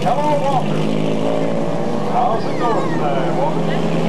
Hello, Walter. How's it going tonight, Walter?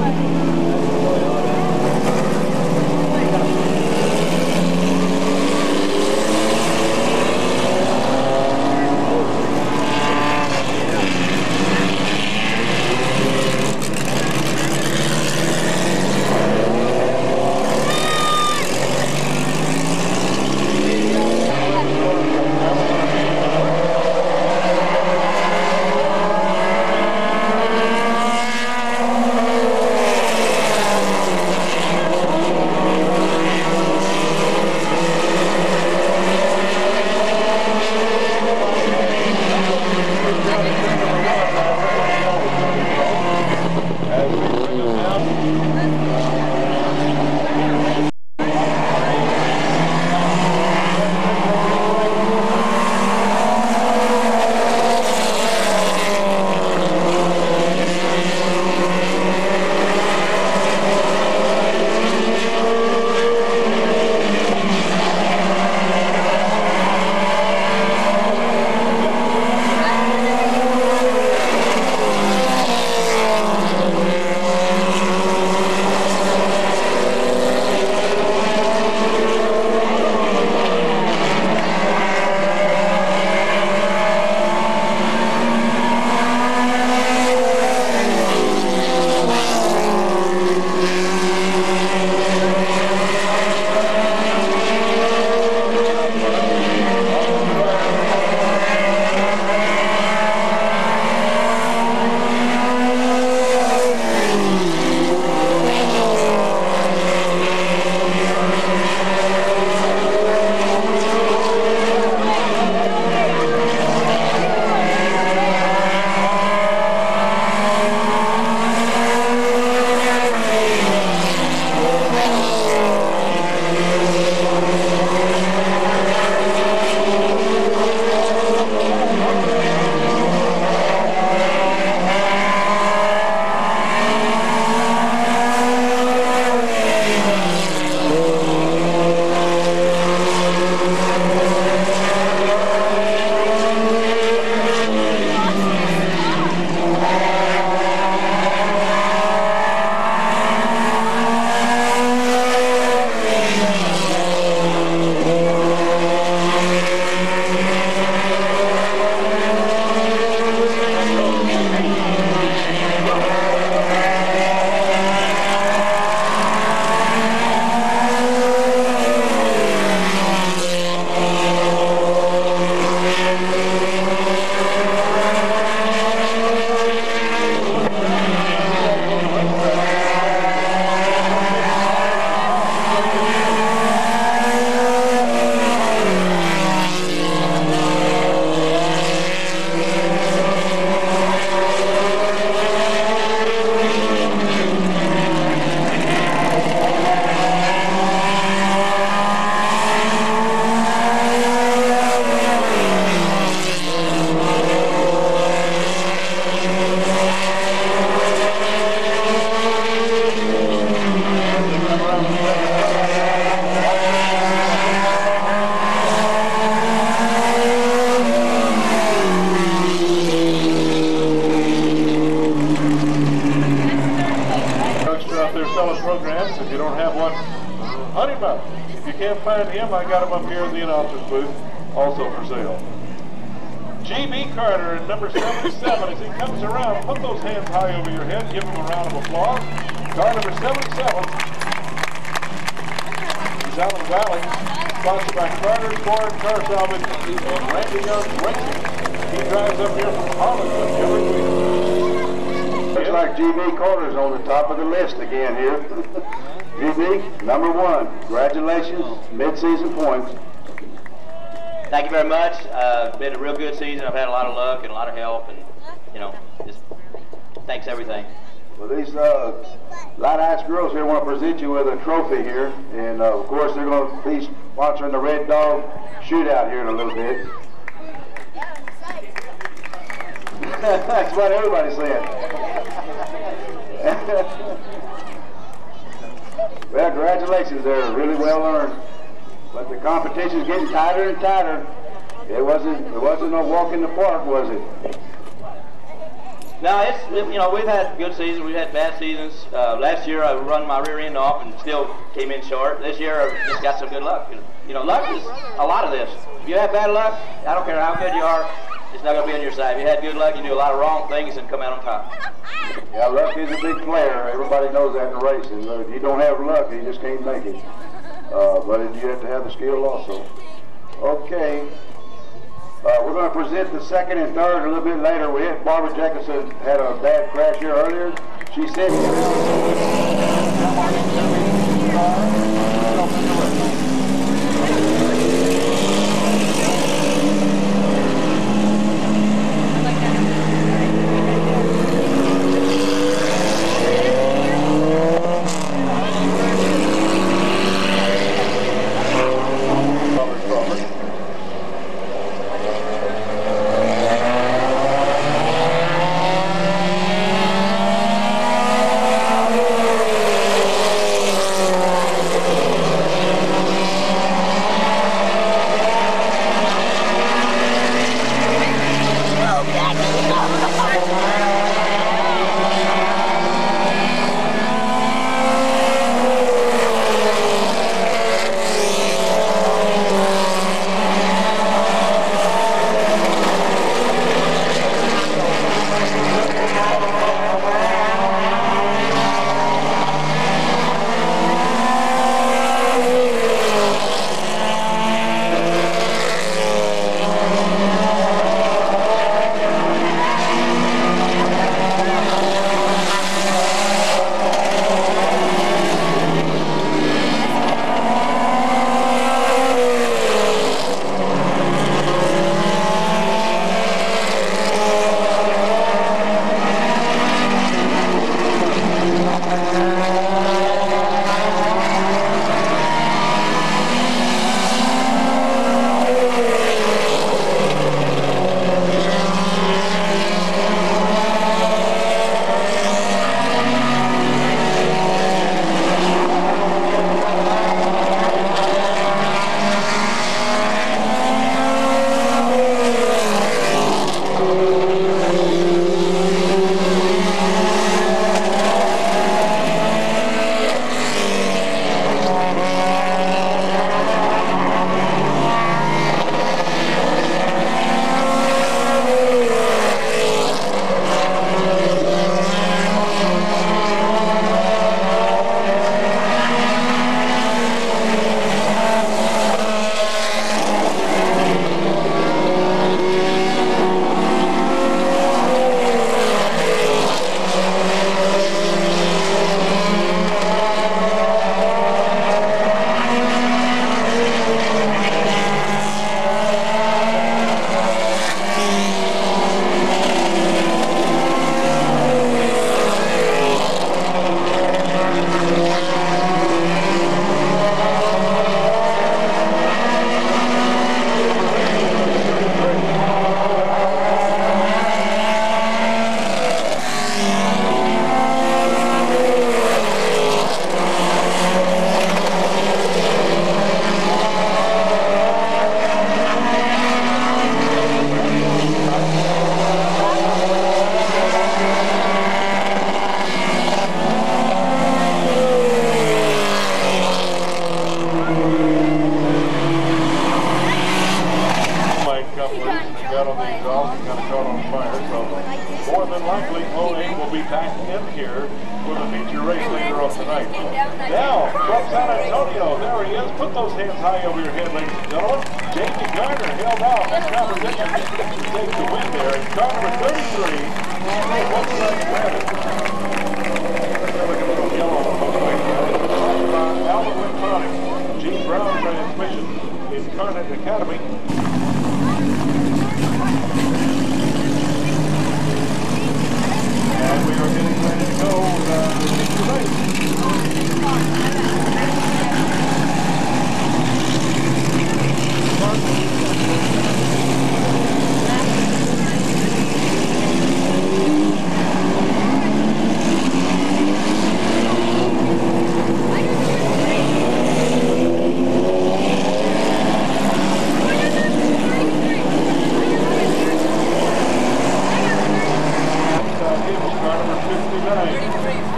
Programs. If you don't have one, hunt him up. If you can't find him, I got him up here in the announcer's booth, also for sale. GB Carter in number 77. As he comes around, put those hands high over your head. Give him a round of applause. Car number 77. He's out of the valley. Sponsored by Carter's Ford Car Salvage and Randy Young's Racing. He drives up here from Hollywood every week. Looks like GB Carter's on the top of the list again here. GB, number 1. Congratulations, mid-season points. Thank you very much. Been a real good season. I've had a lot of luck and a lot of help, and just thanks everything. Well, these Light Ice girls here want to present you with a trophy here, and of course they're going to be sponsoring the Red Dog Shootout here in a little bit. That's what everybody said. Well, congratulations, they're really well earned. But the competition's getting tighter and tighter. It wasn't no walk in the park, was it? No, it's, you know, we've had good seasons, we've had bad seasons. Last year I run my rear end off and still came in short. This year I just got some good luck. You know, luck is a lot of this. If you have bad luck, I don't care how good you are, it's not going to be on your side. If you had good luck, you do a lot of wrong things and come out on top. Yeah, luck is a big player. Everybody knows that in racing. If you don't have luck, you just can't make it. But you have to have the skill also. Okay. We're going to present the second and third a little bit later. Barbara Jacobson had a bad crash here earlier. She said...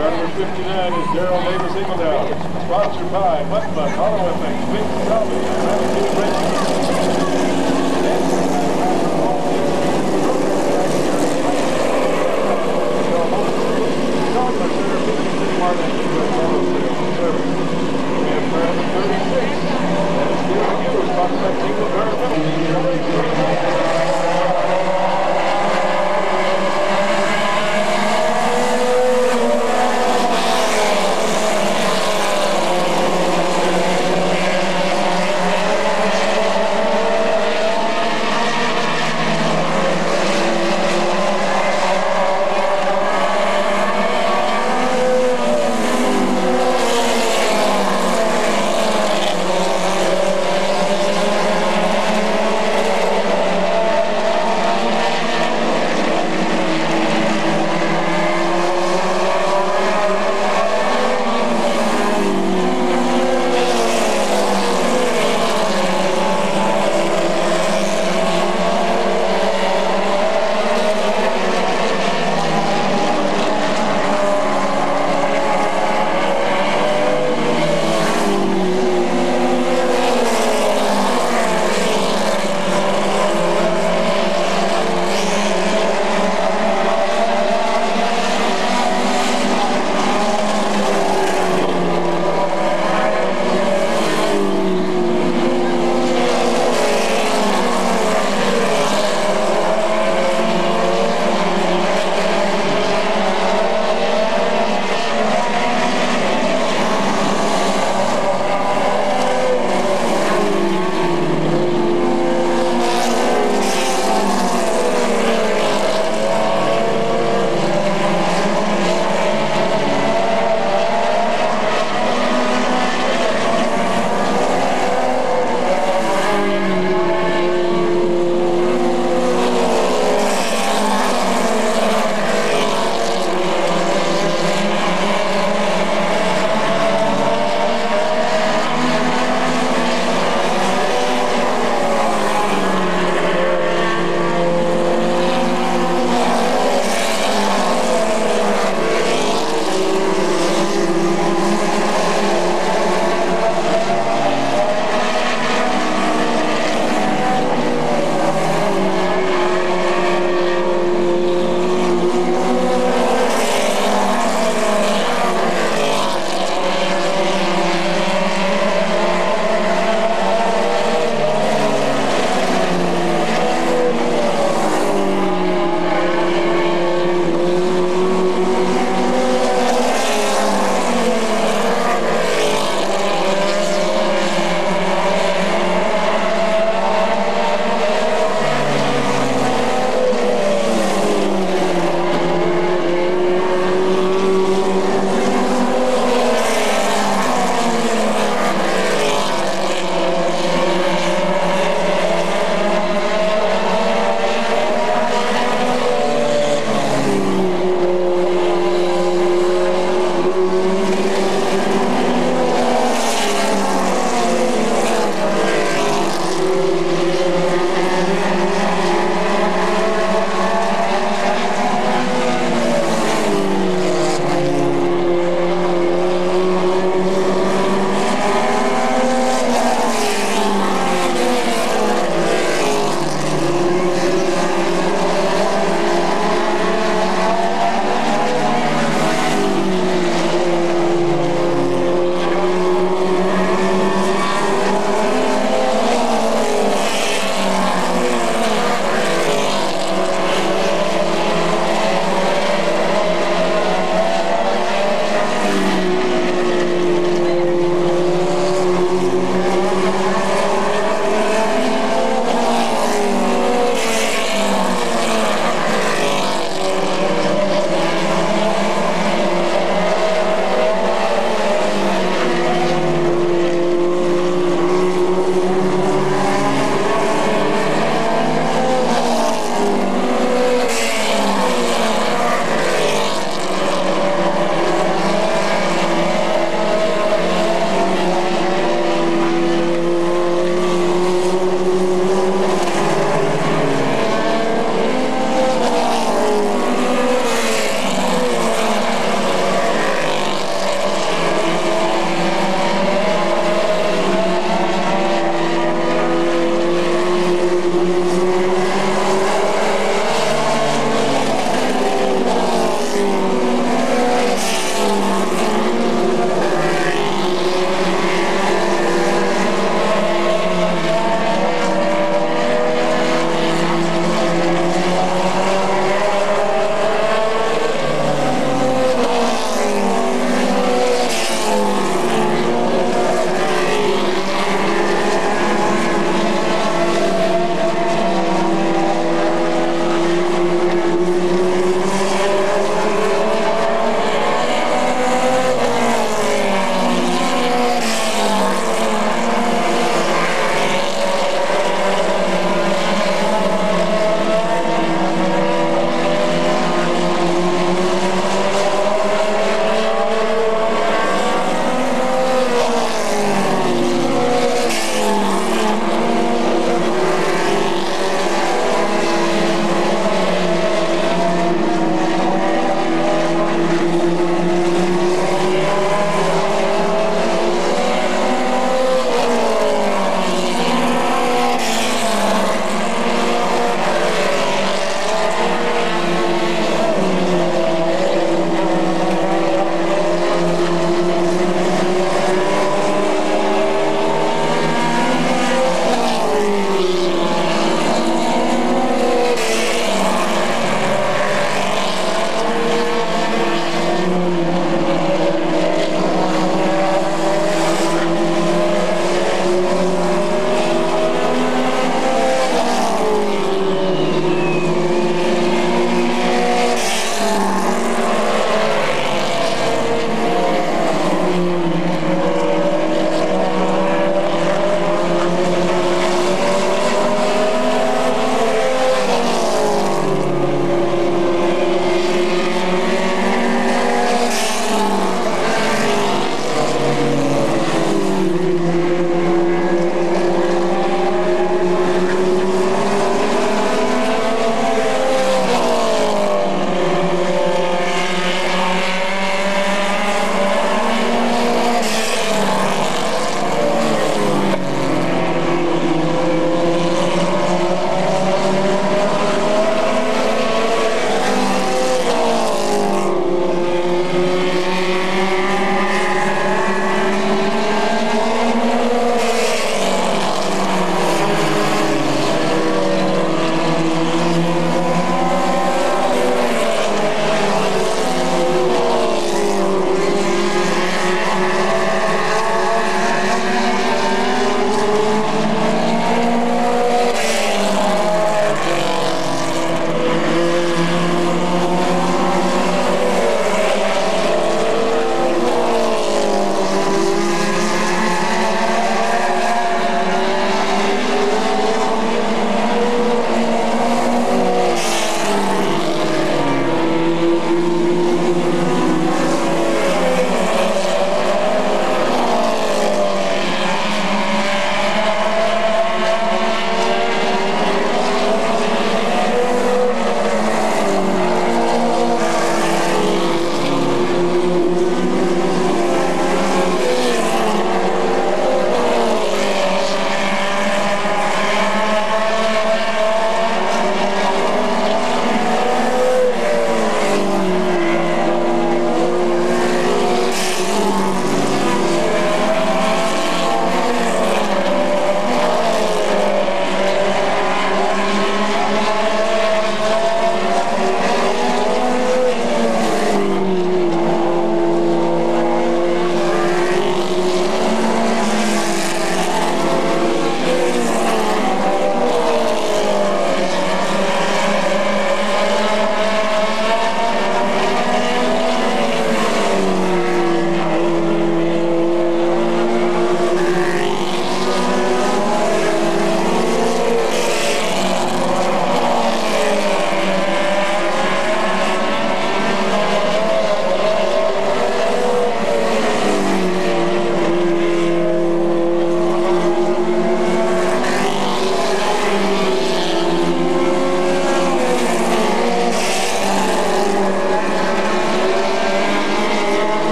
Car number 59 is Daryl Davis Eagledown. Sponsored by Mud Bun, Hollow FX, Big Salvage, and Latitude Racing.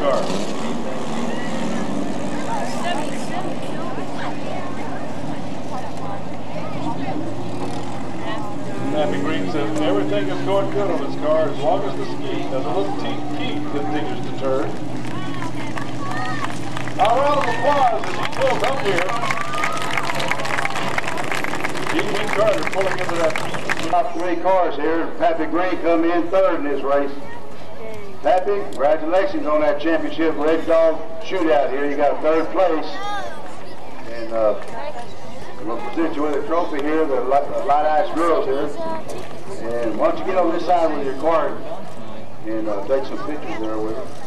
car. Happy Green says everything is going good on his car as long as the ski has a little key continues to turn. A round of applause as he pulls up here. G.B. Carter pulling into that. Top 3 cars here. Pappy Green come in 3rd in this race. Pappy, congratulations on that championship Red Dog shootout here. You got 3rd place. And we'll present you with a trophy here, the Light Ice Girls here. And why don't you get on this side with your car and take some pictures there with her.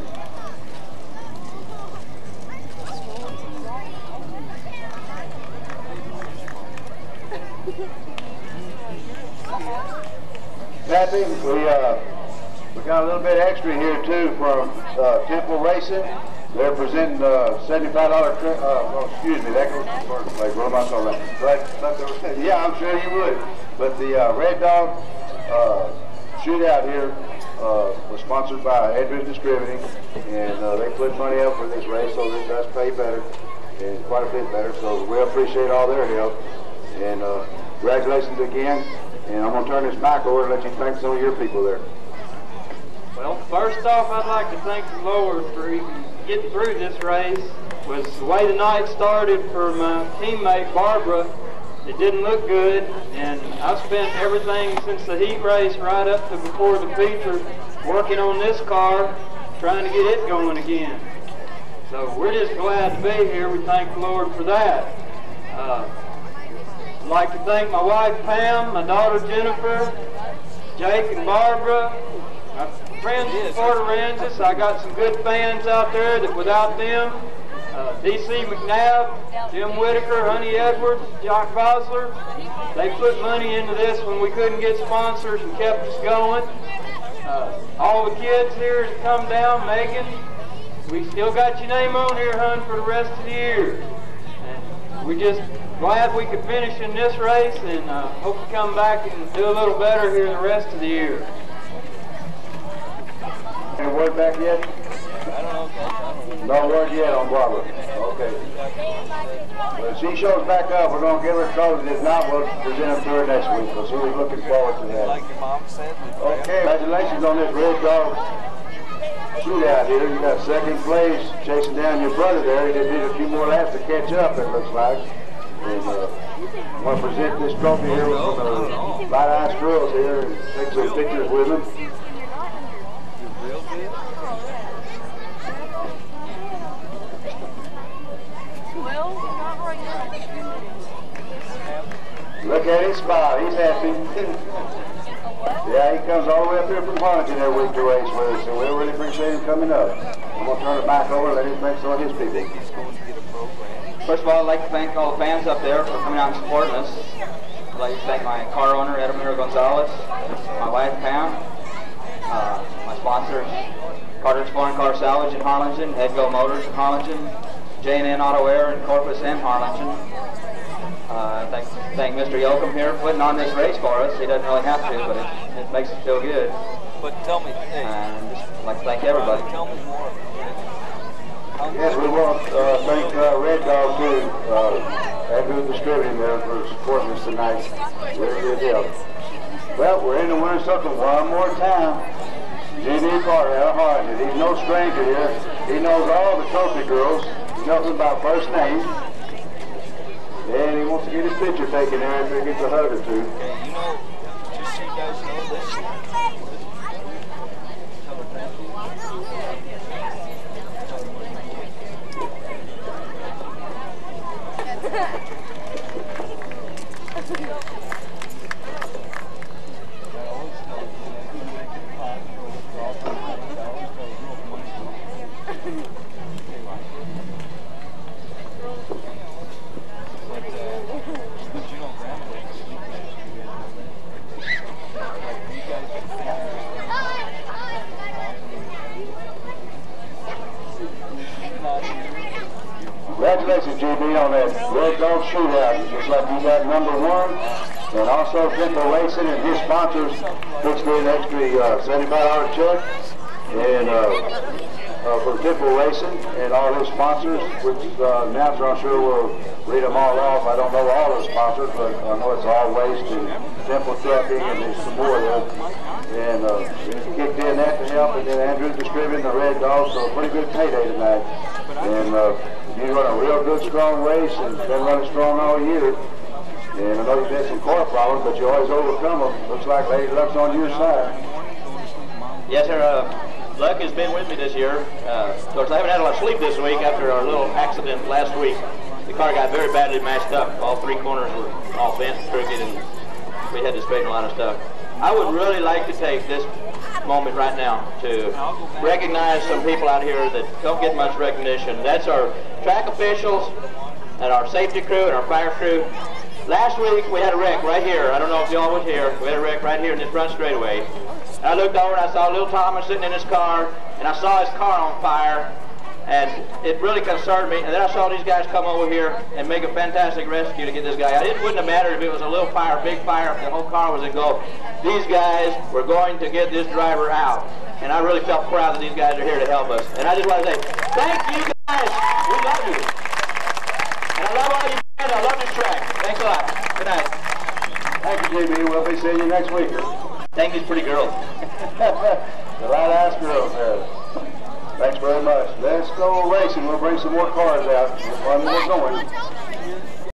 Pappy, we got a little bit extra here too from Temple Racing. They're presenting $75. Excuse me, that goes to first place. What am I talking about? Yeah, I'm sure you would. But the Red Dog shootout here was sponsored by Edwards Distributing, and they put money up for this race, so it does pay better and quite a bit better. So we appreciate all their help. And congratulations again. And I'm going to turn this mic over and let you thank some of your people there. Well, first off, I'd like to thank the Lord for even getting through this race. Was the way the night started for my teammate Barbara. It didn't look good, and I've spent everything since the heat race right up to before the feature working on this car, trying to get it going again. So we're just glad to be here. We thank the Lord for that. I'd like to thank my wife Pam, my daughter Jennifer, Jake and Barbara, my friends at Fort Aransas. I got some good fans out there that without them, D.C. McNabb, Jim Whitaker, Honey Edwards, Jock Bosler, they put money into this when we couldn't get sponsors and kept us going. All the kids here that come down, Megan, we still got your name on here, hon, for the rest of the year. And we just glad we could finish in this race, and hope to come back and do a little better here the rest of the year. Any word back yet? No word yet on Barbara. Okay. Well, if she shows back up, we're going to give her a trophy. If not, we'll present them to her next week. So we're looking forward to that. Like your mom said. Okay, congratulations on this Red Dog shootout here. You got 2nd place, chasing down your brother there. He just need a few more laps to catch up, it looks like. And I'm going to present this trophy here from the Light Ice Girls here and take some pictures with them. Look at his smile, he's happy. Yeah, he comes all the way up here from Harlingen every week to race with us, so we really appreciate him coming up. I'm going to turn it back over and let him thank some of his people. First of all, I'd like to thank all the fans up there for coming out and supporting us. I'd like to thank my car owner, Edmund Gonzalez, my wife, Pam, my sponsors, Carter's Foreign Car Salvage in Harlingen, Edgo Motors in Harlingen, J&N Auto Air in Corpus and Harlingen. Thank Mr. Yoakum here for putting on this race for us. He doesn't really have to, but it makes us feel good. But tell me, hey, and just like to thank everybody. Tell me more. Yes, we want to thank Red Dog too, Edwards Distributing there for supporting us tonight. Really good deal. Well, we're in the winner's circle one more time. G.B. Carter out of Harlingen. He's no stranger here. He knows all the trophy girls. He knows them by first name. And he wants to get his picture taken there after he gets a hug or two. Okay, you know, just so you guys know this. Congratulations, GB, on that Red Dog shootout. Looks like you got #1. And also Temple Racing and his sponsors fixed in an extra $75 check. And for Temple Racing and all his sponsors, which announcer I'm sure will read them all off. I don't know all the sponsors, but I know it's All Waste and Temple Trucking, and there's some more there. And kicked in that to help, and then Andrew's distributing the Red Dog, so a pretty good payday tonight. And you run a real good, strong race, and been running strong all year. And I know you've had some car problems, but you always overcome them. Looks like Lady Luck's on your side. Yes, sir. Luck has been with me this year. Of course, I haven't had a lot of sleep this week after our little accident last week. The car got very badly mashed up. All three corners were all bent and crooked, and we had to straighten a lot of stuff. I would really like to take this moment right now to recognize some people out here that don't get much recognition. That's our track officials and our safety crew and our fire crew. Last week we had a wreck right here. I don't know if y'all was here. We had a wreck right here in this front straightaway. And I looked over and I saw little Thomas sitting in his car, and I saw his car on fire, and it really concerned me. And then I saw these guys come over here and make a fantastic rescue to get this guy out. It wouldn't have mattered if it was a little fire, big fire, if the whole car was in go. These guys were going to get this driver out. And I really felt proud that these guys are here to help us. And I just want to say, thank you guys. We love you. And I love all you guys. I love this track. Thanks a lot. Good night. Thank you, JB. We'll be seeing you next week. Thank these pretty girls. The light-ass girls there. Thanks very much. Let's go racing. We'll bring some more cars out. One more going.